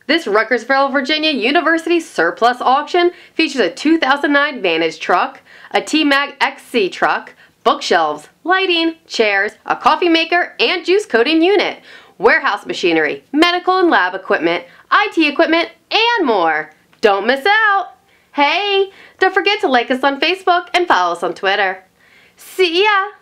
This Ruckersville, Virginia University Surplus Auction features a 2009 Vantage truck, a T-Mag XC truck, bookshelves, lighting, chairs, a coffee maker, and juice coating unit, warehouse machinery, medical and lab equipment, IT equipment, and more. Don't miss out! Hey, don't forget to like us on Facebook and follow us on Twitter. See ya!